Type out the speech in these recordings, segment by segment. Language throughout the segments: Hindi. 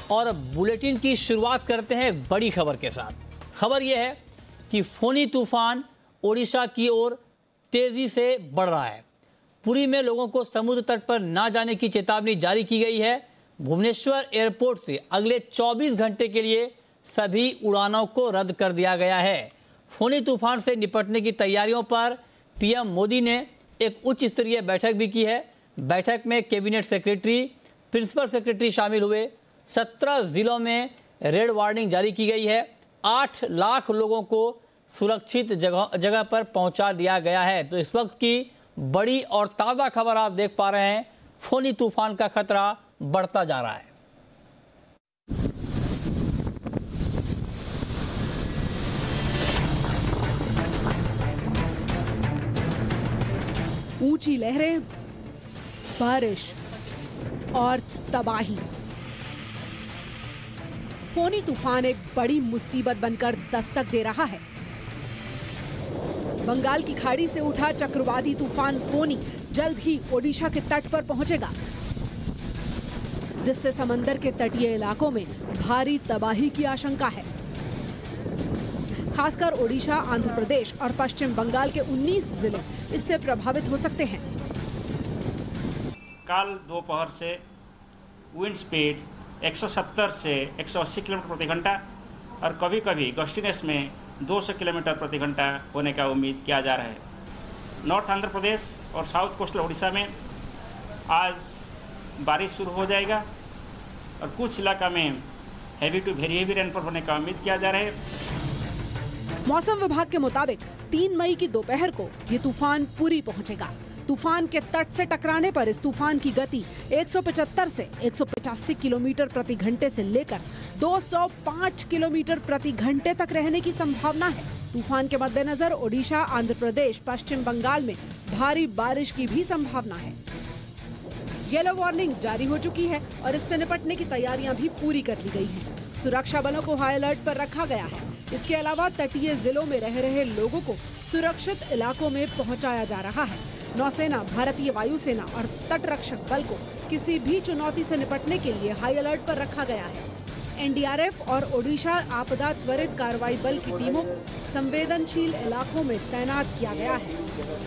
और बुलेटिन की शुरुआत करते हैं एक बड़ी खबर के साथ। खबर यह है कि फोनी तूफान ओडिशा की ओर तेजी से बढ़ रहा है। पुरी में लोगों को समुद्र तट पर ना जाने की चेतावनी जारी की गई है। भुवनेश्वर एयरपोर्ट से अगले 24 घंटे के लिए सभी उड़ानों को रद्द कर दिया गया है। फोनी तूफान से निपटने की तैयारियों पर पीएम मोदी ने एक उच्च स्तरीय बैठक भी की है। बैठक में कैबिनेट सेक्रेटरी, प्रिंसिपल सेक्रेटरी शामिल हुए। 17 जिलों में रेड वार्निंग जारी की गई है। 8 लाख लोगों को सुरक्षित जगह पर पहुंचा दिया गया है। तो इस वक्त की बड़ी और ताज़ा खबर आप देख पा रहे हैं, फोनी तूफान का खतरा बढ़ता जा रहा है। ऊंची लहरें, बारिश और तबाही। फोनी तूफान एक बड़ी मुसीबत बनकर दस्तक दे रहा है। बंगाल की खाड़ी से उठा चक्रवाती तूफान फोनी जल्द ही ओडिशा के तट पर पहुंचेगा, जिससे समंदर के तटीय इलाकों में भारी तबाही की आशंका है। खासकर ओडिशा, आंध्र प्रदेश और पश्चिम बंगाल के 19 जिले इससे प्रभावित हो सकते हैं। कल दोपहर से विंड स्पीड 170 से 180 किलोमीटर प्रति घंटा और कभी कभी गस्टिनेस में 200 किलोमीटर प्रति घंटा होने का उम्मीद किया जा रहा है। नॉर्थ आंध्र प्रदेश और साउथ कोस्टल ओडिशा में आज बारिश शुरू हो जाएगा और कुछ इलाका में heavy to very heavy rainfall होने का उम्मीद किया जा रहा है। मौसम विभाग के मुताबिक 3 मई की दोपहर को ये तूफान पुरी पहुंचेगा। तूफान के तट से टकराने पर इस तूफान की गति 175 से 185 किलोमीटर प्रति घंटे से लेकर 205 किलोमीटर प्रति घंटे तक रहने की संभावना है। तूफान के मद्देनजर ओडिशा, आंध्र प्रदेश, पश्चिम बंगाल में भारी बारिश की भी संभावना है। येलो वार्निंग जारी हो चुकी है और इससे निपटने की तैयारियां भी पूरी कर ली गई हैं। सुरक्षा बलों को हाई अलर्ट पर रखा गया है। इसके अलावा तटीय जिलों में रह रहे लोगों को सुरक्षित इलाकों में पहुंचाया जा रहा है। नौसेना, भारतीय वायुसेना और तटरक्षक बल को किसी भी चुनौती से निपटने के लिए हाई अलर्ट पर रखा गया है। एनडीआरएफ और ओडिशा आपदा त्वरित कार्रवाई बल की टीमों को संवेदनशील इलाकों में तैनात किया गया है।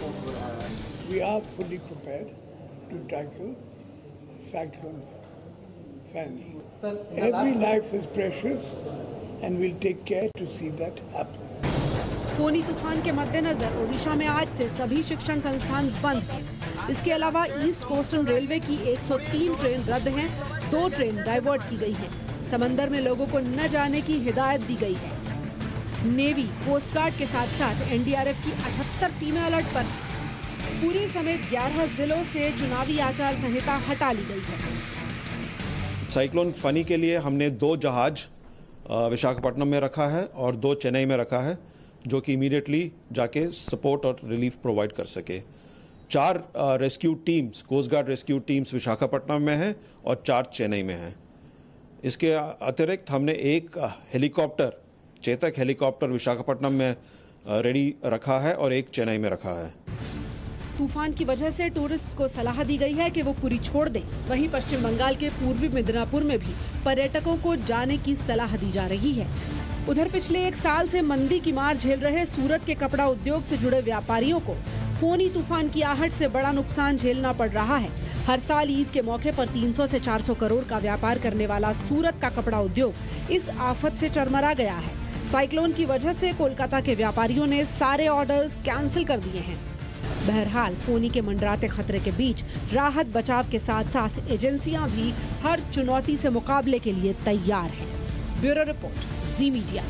We are fully prepared to tackle Cyclone Fani. Every life is precious and we'll take care to see that happen. Fani तूफान के मद्देनजर ओडिशा में आज से सभी शिक्षण संस्थान बंद हैं। इसके अलावा ईस्ट कोस्टर्न रेलवे की 103 ट्रेन रद्द हैं, 2 ट्रेन डाइवर्ट की गई हैं। समंदर में लोगों को न जाने की हिदायत दी गई है। नेवी, कोस्ट गार्ड के साथ साथ एनडीआरएफ की 78 टीमें अलर्ट पर हैं। पुरी समेत 11 जिलों से चुनावी आचार संहिता हटा ली गई है। साइक्लोन फनी के लिए हमने 2 जहाज विशाखापट्टनम में रखा है और 2 चेन्नई में रखा है, जो कि इमीडिएटली जाके सपोर्ट और रिलीफ प्रोवाइड कर सके। 4 rescue teams, coast guard rescue teams Visakhapatnam में हैं और 4 चेन्नई में हैं। इसके अतिरिक्त हमने एक हेलीकॉप्टर, चेतक हेलीकॉप्टर विशाखापट्टनम में रेडी रखा है और एक चेन्नई में रखा है। तूफान की वजह से टूरिस्ट को सलाह दी गई है कि वो पुरी छोड़ दें। वहीं पश्चिम बंगाल के पूर्वी मिदनापुर में भी पर्यटकों को जाने की सलाह दी जा रही है। उधर पिछले 1 साल से मंदी की मार झेल रहे सूरत के कपड़ा उद्योग से जुड़े व्यापारियों को फोनी तूफान की आहट से बड़ा नुकसान झेलना पड़ रहा है। हर साल ईद के मौके पर 300 से 400 करोड़ का व्यापार करने वाला सूरत का कपड़ा उद्योग इस आफत से चरमरा गया है। साइक्लोन की वजह से कोलकाता के व्यापारियों ने सारे ऑर्डर्स कैंसिल कर दिए हैं। बहरहाल फोनी के मंडराते खतरे के बीच राहत बचाव के साथ साथ एजेंसियां भी हर चुनौती से मुकाबले के लिए तैयार हैं। Bureau report, Zee media.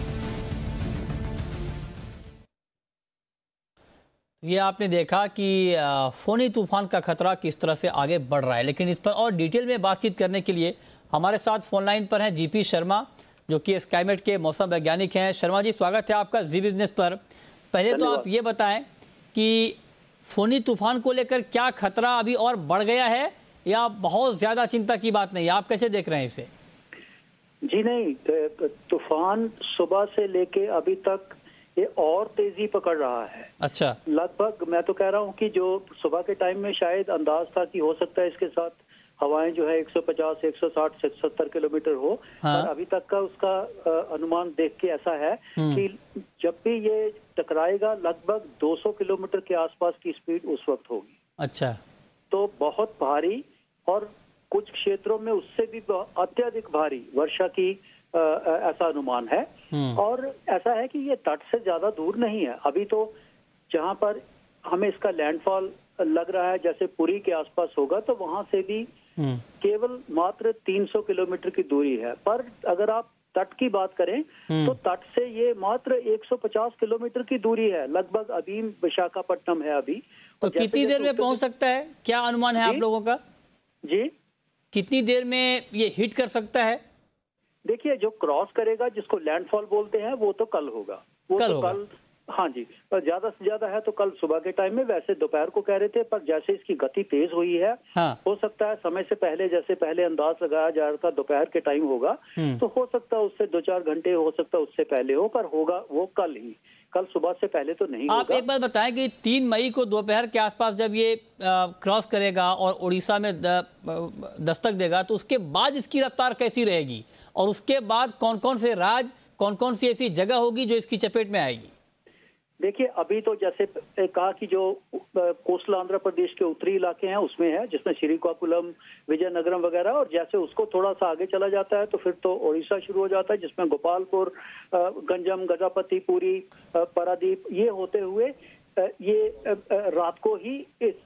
ये आपने देखा कि फोनी तूफान का खतरा किस तरह से आगे बढ़ रहा है, लेकिन इस पर और डिटेल में बातचीत करने के लिए हमारे साथ फोन लाइन पर हैं जीपी शर्मा, जो कि स्काईमेट के मौसम वैज्ञानिक हैं। शर्मा जी, स्वागत है आपका जी बिजनेस पर। पहले तो आप ये बताएं कि फोनी तूफान को लेकर क्या खतरा अभी और बढ़ गया है या बहुत ज्यादा चिंता की बात नहीं है? आप कैसे देख रहे हैं इसे? जी नहीं, तूफान सुबह से लेके अभी तक ये और तेजी पकड़ रहा है। अच्छा। लगभग मैं तो कह रहा हूँ कि जो सुबह के टाइम में शायद अंदाज था कि हो सकता है इसके साथ हवाएं जो है 150, 160, 170 किलोमीटर हो। हाँ। पर अभी तक का उसका अनुमान देख के ऐसा है कि जब भी ये टकराएगा लगभग 200 किलोमीटर के आसपास की स्पीड उस वक्त होगी। अच्छा, तो बहुत भारी और कुछ क्षेत्रों में उससे भी अत्यधिक भारी वर्षा की ऐसा अनुमान है। और ऐसा है कि ये तट से ज्यादा दूर नहीं है। अभी तो जहां पर हमें इसका लैंडफॉल लग रहा है जैसे पुरी के आसपास होगा, तो वहां से भी केवल मात्र 300 किलोमीटर की दूरी है। पर अगर आप तट की बात करें तो तट से ये मात्र 150 किलोमीटर की दूरी है, लगभग अभी विशाखापट्टनम है अभी। तो कितनी देर में पहुंच सकता है, क्या अनुमान है आप लोगों का? जी, कितनी देर में ये हिट कर सकता है? देखिए, जो क्रॉस करेगा जिसको लैंडफॉल बोलते हैं वो तो कल होगा। वो कल तो होगा। कल, हाँ जी, पर ज्यादा से ज्यादा है तो कल सुबह के टाइम में। वैसे दोपहर को कह रहे थे, पर जैसे इसकी गति तेज हुई है, हाँ। हो सकता है समय से पहले, जैसे पहले अंदाज लगाया जा रहा था दोपहर के टाइम होगा, तो हो सकता है उससे 2-4 घंटे, हो सकता है उससे पहले हो, पर होगा वो कल ही। कल सुबह से पहले तो नहीं आप होगा। एक बात बताएं कि 3 मई को दोपहर के आसपास जब ये क्रॉस करेगा और उड़ीसा में दस्तक देगा, तो उसके बाद इसकी रफ्तार कैसी रहेगी, और उसके बाद कौन कौन से राज्य, कौन कौन सी ऐसी जगह होगी जो इसकी चपेट में आएगी? देखिए, अभी तो जैसे कहा कि जो कोस्टल आंध्र प्रदेश के उत्तरी इलाके हैं उसमें है, जिसमें श्रीकाकुलम, विजयनगरम वगैरह, और जैसे उसको थोड़ा सा आगे चला जाता है तो फिर तो ओडिशा शुरू हो जाता है, जिसमें गोपालपुर, गंजम, गजपति, पुरी, पारादीप, ये होते हुए ये रात को ही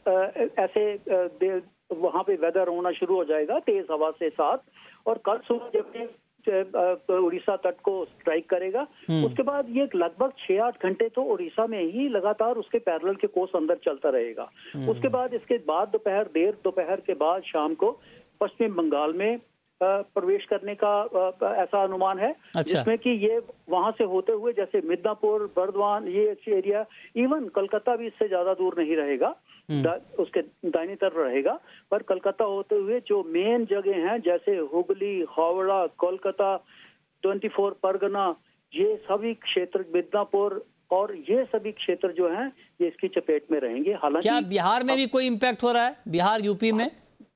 ऐसे वहां पे वेदर होना शुरू हो जाएगा तेज हवा से साथ। और कल सुबह जब उड़ीसा तट को स्ट्राइक करेगा, उसके बाद ये लगभग 6-8 घंटे तो उड़ीसा में ही लगातार उसके पैरेलल के कोर्स अंदर चलता रहेगा। उसके बाद इसके बाद देर दोपहर के बाद शाम को पश्चिम बंगाल में प्रवेश करने का ऐसा अनुमान है। अच्छा। जिसमें कि ये वहां से होते हुए जैसे मिदनापुर, बर्दवान, ये एरिया, इवन कलकत्ता भी इससे ज्यादा दूर नहीं रहेगा, उसके दाहिनी तरफ रहेगा। पर कलकत्ता होते हुए जो मेन जगह हैं जैसे हुगली, हावड़ा, कोलकाता, 24 परगना, ये सभी क्षेत्र, मिदनापुर, और ये सभी क्षेत्र जो हैं ये इसकी चपेट में रहेंगे। हालांकि क्या बिहार में भी कोई इम्पैक्ट हो रहा है? बिहार, यूपी में?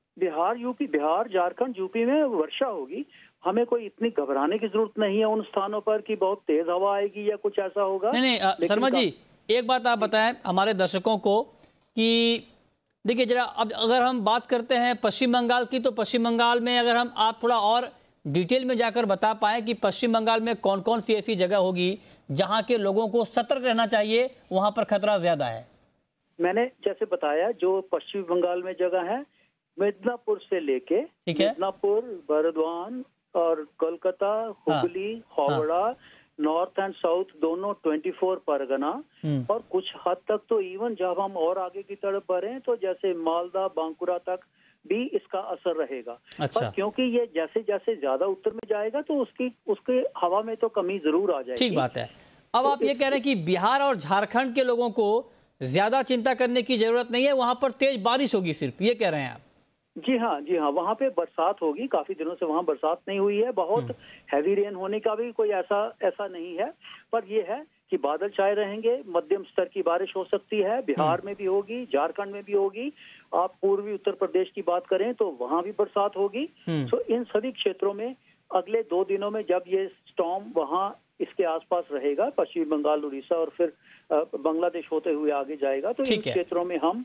बिहार, झारखंड, यूपी में वर्षा होगी। हमें कोई इतनी घबराने की जरूरत नहीं है उन स्थानों पर कि बहुत तेज हवा आएगी या कुछ ऐसा होगा। नहीं, शर्मा जी, एक बात आप बताएं हमारे दर्शकों को कि देखिए जरा, अब अगर हम बात करते हैं पश्चिम बंगाल की, तो पश्चिम बंगाल में अगर आप थोड़ा और डिटेल में जाकर बता पाएं कि पश्चिम बंगाल में कौन कौन सी ऐसी जगह होगी जहां के लोगों को सतर्क रहना चाहिए, वहां पर खतरा ज्यादा है। मैंने जैसे बताया, जो पश्चिम बंगाल में जगह है, मिदनापुर से लेके मिदनापुर, बर्दवान और Kolkata, Hooghly, Howrah, north and south दोनों 24 परगना, और कुछ हद तक तो इवन जब हम और आगे की तरफ बढ़े तो जैसे मालदा, बांकुरा तक भी इसका असर रहेगा। अच्छा। पर क्योंकि ये जैसे जैसे ज्यादा उत्तर में जाएगा तो उसके हवा में तो कमी जरूर आ जाएगी। ठीक बात है। अब आप ये कह रहे हैं कि बिहार और झारखंड के लोगों को ज्यादा चिंता करने की जरूरत नहीं है, वहां पर तेज बारिश होगी सिर्फ, ये कह रहे हैं आप? जी हाँ, वहाँ पे बरसात होगी। काफी दिनों से वहाँ बरसात नहीं हुई है, बहुत हैवी रेन होने का भी कोई ऐसा नहीं है। पर ये है कि बादल छाए रहेंगे, मध्यम स्तर की बारिश हो सकती है, बिहार में भी होगी, झारखंड में भी होगी। आप पूर्वी उत्तर प्रदेश की बात करें तो वहाँ भी बरसात होगी। तो इन सभी क्षेत्रों में अगले 2 दिनों में जब ये स्टॉर्म वहाँ इसके आसपास रहेगा, पश्चिम बंगाल, उड़ीसा और फिर बांग्लादेश होते हुए आगे जाएगा, तो इन क्षेत्रों में हम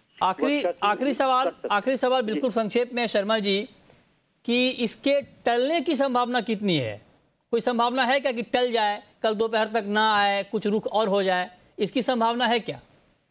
आखिरी सवाल बिल्कुल संक्षेप में शर्मा जी, कि इसके टलने की संभावना कितनी है? कोई संभावना है क्या कि टल जाए, कल दोपहर तक ना आए, कुछ रुक और हो जाए, इसकी संभावना है क्या?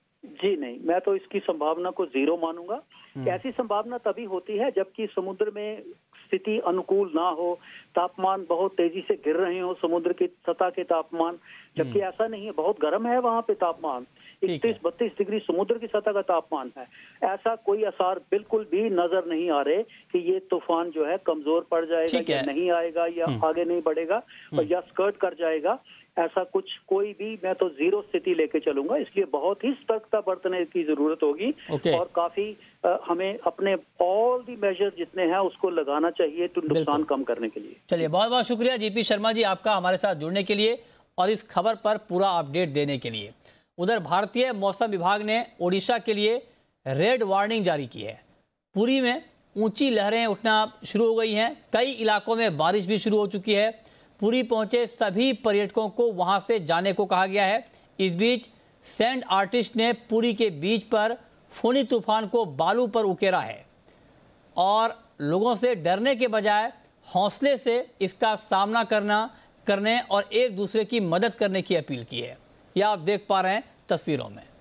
जी नहीं, मैं तो इसकी संभावना को 0 मानूंगा। ऐसी संभावना तभी होती है जबकि समुद्र में स्थिति अनुकूल ना हो, तापमान बहुत तेजी से गिर रहे हो, समुद्र की सतह के तापमान, जबकि ऐसा नहीं है, बहुत गर्म है वहाँ पे तापमान, 31-32 डिग्री समुद्र की सतह का तापमान है। ऐसा कोई आसार बिल्कुल भी नजर नहीं आ रहे कि ये तूफान जो है कमजोर पड़ जाएगा या नहीं आएगा या आगे नहीं बढ़ेगा या स्कर्ट कर जाएगा। ऐसा कुछ कोई भी, मैं तो 0 स्थिति लेके चलूंगा। इसलिए बहुत ही सतर्कता बरतने की जरूरत होगी और काफी हमें अपने ऑल दी मेजर जितने हैं उसको लगाना चाहिए नुकसान कम करने के लिए। चलिए, बहुत बहुत शुक्रिया जीपी शर्मा जी आपका हमारे साथ जुड़ने के लिए और इस खबर पर पूरा अपडेट देने के लिए। उधर भारतीय मौसम विभाग ने ओडिशा के लिए रेड वार्निंग जारी की है। पुरी में ऊंची लहरें उठना शुरू हो गई हैं। कई इलाकों में बारिश भी शुरू हो चुकी है। पुरी पहुंचे सभी पर्यटकों को वहां से जाने को कहा गया है। इस बीच सैंड आर्टिस्ट ने पुरी के बीच पर फोनी तूफान को बालू पर उकेरा है और लोगों से डरने के बजाय हौसले से इसका सामना करने और एक दूसरे की मदद करने की अपील की है। यह आप देख पा रहे हैं तस्वीरों में।